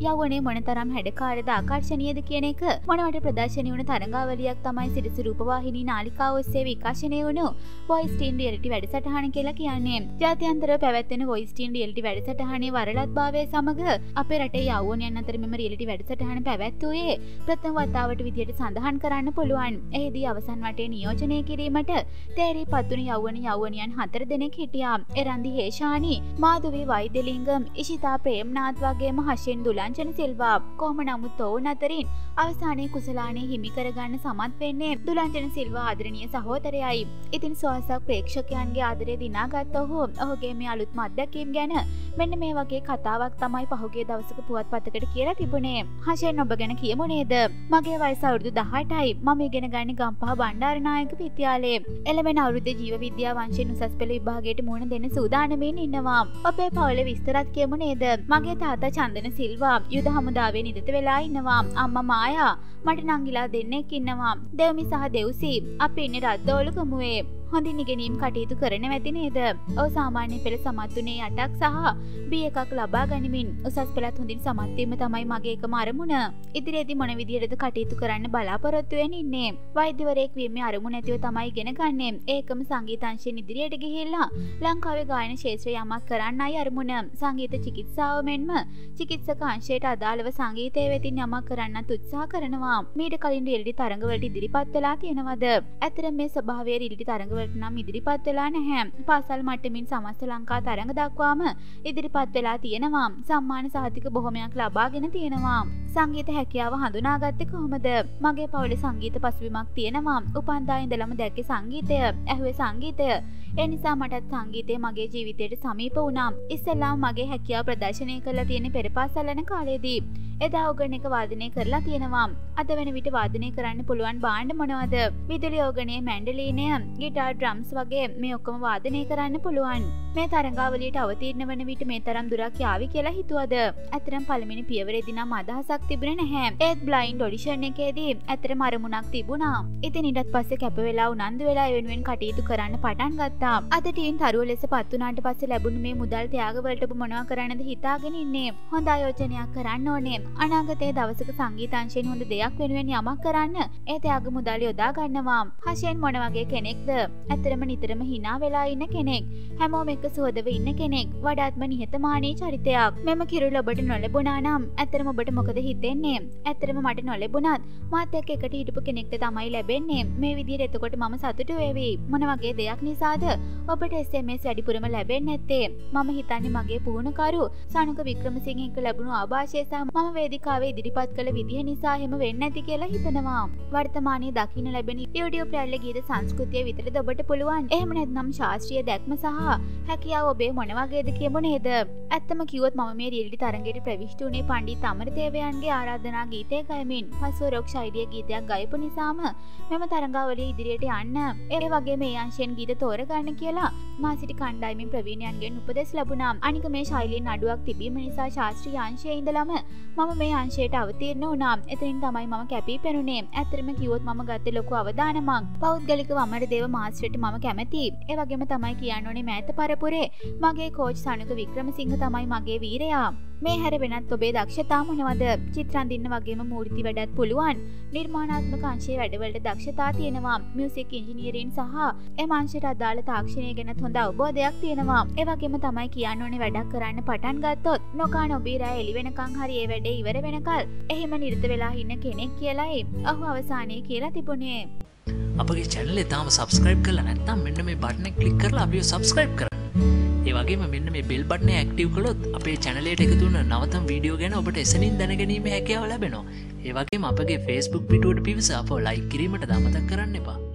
යවුණේ මොනතරම් හැඩකාරද ආකර්ශනීයද කියන එක මොනවට ප්‍රදර්ශනය වුණ තරඟාවලියක් තමයි සිරිසු රූපවාහිනී නාලිකාව ඔස්සේ විකාශනය වුණු වොයිස් ටීන් රියැලිටි වැඩසටහන කියලා කියන්නේ. ජාත්‍යන්තරව පැවැත්වෙන වොයිස් ටීන් රියැලිටි වැඩසටහනේ වරලත්භාවය සමග අපේ රටේ යවුණයන් අතර මෙම රියැලිටි වැඩසටහන පැවැත්වුවේ ප්‍රථම වතාවට විදියට සඳහන් කරන්න පුළුවන්. එහිදී අවසන් වටේ නියෝජනය කිරීමට තේරී පත්තුණු යවුණියන් 4 දෙනෙක් හිටියා. එරන්දි හේෂානි, මාධවී වෛද්‍යලිංගම්, ඉෂිතා ප්‍රේම්නාත් වගේම හෂෙන් දුලංජන සිල්වා. කොහොම නමුත් ඔවුන් අතරින් අවසානයේ කුසලානේ හිමි කරගන්න සමත් වෙන්නේ දුලංජන සිල්වා ආදරණීය සහෝදරයයි. ඉතින් සෝසක් ප්‍රේක්ෂකයන්ගේ ආදරය දිනාගත් ඔහුගේ මේ අලුත්ම අත්දැකීම් ගැන මෙන්න මේ වගේ කතාවක් තමයි පහුගිය දවසක පුවත්පතකට කියලා තිබුණේ. හෂෙන් ඔබ ගැන කියමු නේද? මගේ වයස අවුරුදු 18යි. මම ඉගෙන ගන්නේ ගම්පහ බණ්ඩාරනායක විද්‍යාලයේ. එළවෙන අවුරුද්දේ ජීව විද්‍යාව අංශයෙන් උසස් පෙළ විභාගයට මුහුණ දෙන්න සූදානම්ින් ඉන්නවා. අපේ පවුලේ විස්තරත් කියමු නේද? මගේ තාත්තා චන්දන සිල්වා යුද හමුදාවේ නිරත වෙලා ඉන්නවා. අම්මා මායා, මට නංගිලා දෙන්නෙක් ඉන්නවා. දෙව්මි සහ දෙව්සි. අපි ඉන්නේ රද්දෝල ගමුවේ. හොඳින් ඉගෙනීම් කටයුතු කරන ඇති නේද? ඔව් සාමාන්‍ය පෙළ සමත් වුණේ 8ක් සහ B1ක් ලබා ගනිමින් උසස් පෙළත් හොඳින් සමත් වීම තමයි මගේ එකම අරමුණ. ඉදිරියේදී මොන විදියටද කටයුතු කරන්න බලාපොරොත්තු වෙන්නේ ඉන්නේ. වෛද්‍යවරයෙක් වීමේ අරමුණ ඇතිව තමයි ඉගෙන ගන්නෙ. ඒකම සංගීත අංශයෙන් ඉදිරියට ගිහිල්ලා ලංකාවේ ගායන ක්ෂේත්‍රයේ යමක් කරන්නයි අරමුණ. සංගීත චිකිත්සාව මෙන්ම චිකිත්සක අංශයට අදාළව සංගීතය වෙතින් යමක් කරන්නත් උත්සාහ කරනවා. මීට කලින් රියැලිටි තරඟවලට ඉදිරිපත් වෙලා තියෙනවද? ඇත්තට මේ ස්වභාවයේ රියැලිටි තරඟ නම් ඉදිරිපත් වෙලා නැහැ. පාසල් මට්ටමින් සමස්ත ලංකා තරඟ දක්වාම ඉදිරිපත් වෙලා තියෙනවා. සම්මාන සහතික බොහොමයක් ලබාගෙන තියෙනවා. සංගීත හැකියාව හඳුනාගත්තේ කොහොමද? මගේ පවුලේ සංගීත පසුබිමක් තියෙනවා. උපන්දා ඉඳලම දැක්කේ සංගීතය, ඇහුවේ සංගීතය. ඒ නිසා මටත් සංගීතය මගේ ජීවිතයට සමීප වුණා. ඉස්සෙල්ලාම මගේ හැකියාව ප්‍රදර්ශනය කරලා තියෙන්නේ පෙරපාසල් යන කාලේදී. එදා ඕගන් එක වාදනය කරලා තියෙනවා. අද වෙන විට වාදනය කරන්න පුළුවන් භාණ්ඩ මොනවද? විදුලි ඕගනය, මැන්ඩලීනය, ගිටාර්, ඩ්‍රම්ස් වගේ මේ ඔක්කොම වාදනය කරන්න පුළුවන්. මේ තරඟාවලියට අවතීර්ණ වන විට මේ තරම් දුරක් යාවි කියලා හිතුවද? ඇත්තටම පළවෙනි පියවරේදී නම් අදහසක් තිබුණේ නැහැ. ඒත් බ්ලයින්ඩ් ඔඩිෂන් එකේදී ඇත්තටම අරමුණක් තිබුණා. ඉතින් ඊටත් පස්සේ කැප වෙලා උනන්දු වෙලා ඒ වෙනුවෙන් කටයුතු කරන්න පටන් ගත්තා. අද ටීන් තරුව ලෙස පත් වුණාට පස්සේ ලැබුණු මේ මුදල් ත්‍යාග වලට ඔබ මොනවා කරන්නද හිතාගෙන ඉන්නේ? හොඳ ආයෝජනයක් කරන්න ඕනේ. අනාගතයේ දවසක සංගීතාංශයෙන් හොඳ දෙයක් වෙනුවෙන් යමක් කරන්න ඒ ත්‍යාග මුදල් යොදා ගන්නවා. හෂෙන් මොන වගේ කෙනෙක්ද? ඇත්තටම නිතරම hina වෙලා ඉන්න කෙනෙක්. හැමෝම එක්ක සුහදව ඉන්න කෙනෙක්. වඩාත්ම නිහතමානී චරිතයක්. මෙම කිරුළ ඔබට නොලැබුණා නම් ඇත්තටම ඔබට මොකද හිතෙන්නේ? ඇත්තටම මට නොලැබුණත් මාත් එක්ක එකට හිටපු කෙනෙක්ට තමයි ලැබෙන්නේ. මේ විදිහට එතකොට මම සතුටු වෙවි. මොන වගේ දෙයක් නිසාද ඔබට SMS වැඩිපුරම ලැබෙන්නේ නැත්තේ? මම හිතන්නේ මගේ පුහුණුකරු සනුක වික්‍රමසිංහ එක්ක ලැබුණු ආభాෂය සහ මම වේදිකාවේ ඉදිරිපත් කළ විදිහ නිසා එහෙම වෙන්නේ නැති කියලා හිතනවා. වර්තමානයේ දකින්න ලැබෙන YouTube රැල්ල ගීත සංස්කෘතිය විතරද ඔබට පුළුවන්? එහෙම නැත්නම් ශාස්ත්‍රීය දැක්ම සහ හැකියාව ඔබේ මොන වගේද කියමු නේද? ඇත්තම කිව්වොත් මම මේ රියැලිටි තරඟයට ප්‍රවිෂ්ඨ වුණේ පණ්ඩිත අමරදේවයන්ගේ ආරාධනා ගීතය ගයමින්. පසුව රොක් ශෛලිය ගීතයක් ගයපු නිසාම මෙම තරඟාවලිය ඉදිරියට යන්න ඒ වගේ මේ අංශයෙන් ගීත තෝරගන්න කියලා මා සිටි කණ්ඩායමින් ප්‍රවීණයන්ගෙන් උපදෙස් ලැබුණා. අනික මේ ශෛලියෙන් අඩුවක් තිබීම නිසා ශාස්ත්‍රීය අංශයේ ඉඳලම මම මේ අංශයට අවතීර්ණ වුණා. එතනින් තමයි මම කැපී පෙනුනේ. ඇත්තටම කිව්වොත් මම ගත්තේ ලොකු අවදානමක්. පෞද්ගලිකව අමරදේව මාස්ටර්ට මම කැමතියි. ඒ වගේම තමයි කියන්න ඕනේ මෑත පරපුරේ මගේ කෝච් සනුක වික්‍රමසිංහ තමයි මගේ වීරයා. මේ හැර වෙනත් ඔබේ දක්ෂතා මොනවද? චිත්‍ර අඳින්න වගේම මූර්ති වැඩත් පුළුවන්. නිර්මාණාත්මක අංශයේ වැඩවලට දක්ෂතා තියෙනවා. මියුසික් ඉංජිනේරින් සහ එම අංශයට අදාළ තාක්ෂණය ගැන හොඳ අවබෝධයක් තියෙනවා. ඒ වගේම තමයි කියන්න ඕනේ වැඩක් කරන්න පටන් ගත්තොත් නොකා නොබී රැ එළි වෙනකන් හරි ඒ වැඩේ ඉවර වෙනකල් එහෙම නිරත වෙලා ඉන්න කෙනෙක් කියලායි ඔහු අවසානයේ කියලා තිබුණේ. අපගේ channel එක තාම subscribe කරලා නැත්නම් මෙන්න මේ button එක click කරලා අපිව subscribe කරන්න. ඒ වගේම මෙන්න මේ bell button එක active කළොත් අපේ channel එකට එකතු වෙන නවතම වීඩියෝ ගැන ඔබට එසනින් දැනගැනීමේ හැකියාව ලැබෙනවා. ඒ වගේම අපගේ Facebook පිටුවට පිවිස අපව like කිරීමට අමතක කරන්න එපා.